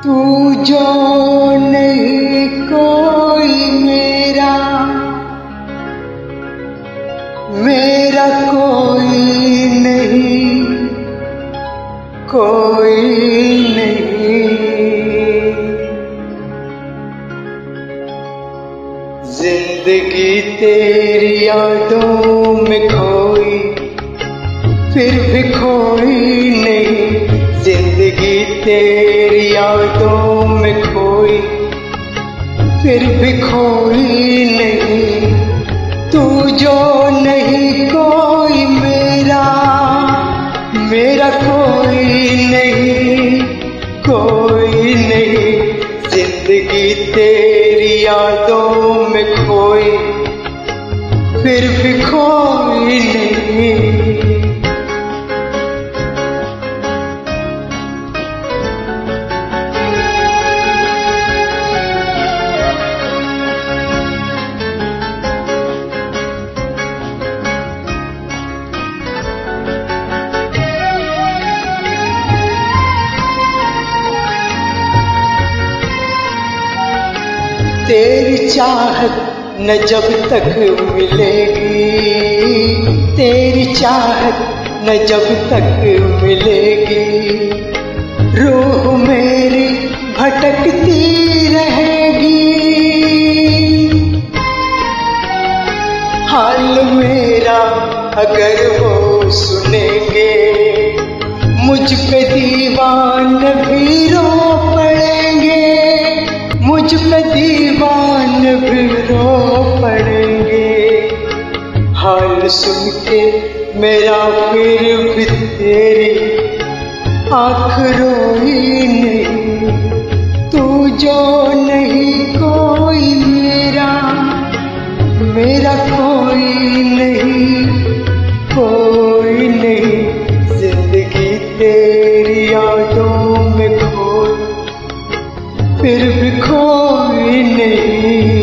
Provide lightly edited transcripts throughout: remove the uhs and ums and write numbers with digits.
तू जो नहीं कोई मेरा, मेरा कोई नहीं, कोई नहीं। जिंदगी तेरी यादों में खोई, फिर भी कोई नहीं। जिंदगी तेरी यादों में खोई, फिर भी कोई नहीं। तू जो नहीं कोई मेरा, मेरा कोई नहीं, कोई नहीं। जिंदगी तेरी यादों में खोई, फिर भी कोई नहीं। तेरी चाहत न जब तक मिलेगी, तेरी चाहत न जब तक मिलेगी, रूह मेरी भटकती रहेगी। हाल मेरा अगर वो सुनेंगे, मुझ पे दीवान भी रो पड़ेंगे, मुझ पे दीवान भी रो पड़ेंगे। हाल सुन के मेरा फिर भी तेरी आँख रोई नहीं। तू जो नहीं कोई मेरा, मेरा कोई नहीं, कोई नहीं। जिंदगी तेरी यादों में खोई, फिर भी कोई नहीं।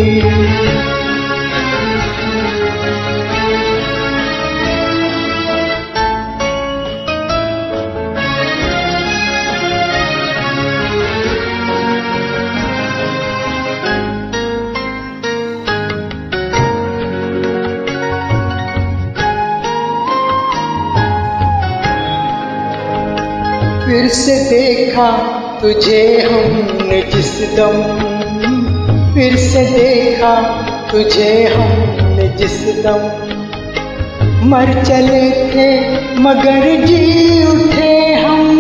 फिर से देखा तुझे हमने जिस दम, फिर से देखा तुझे हमने जिस दम। मर चले थे मगर जी उठे हम,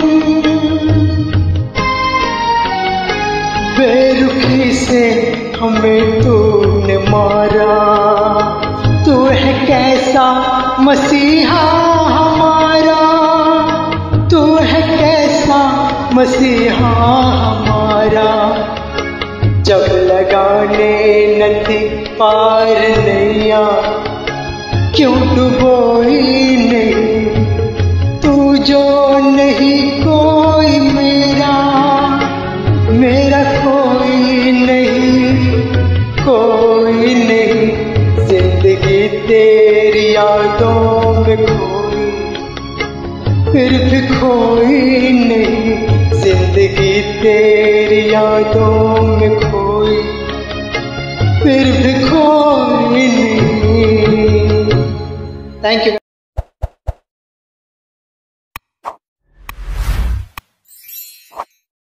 बेरुखी से हमें तूने मारा। तू है कैसा मसीहा हमारा, तू है कैसा मसीहा हमारा। जब लगाने न थी पार नैया, क्यों डुबोई नहीं। तू जो नहीं कोई मेरा, मेरा कोई नहीं, कोई नहीं। जिंदगी तेरी यादों में खोई, फिर भी कोई नहीं। जिंदगी तेरी यादों में खोई, फिर भी कोई नहीं। Thank you.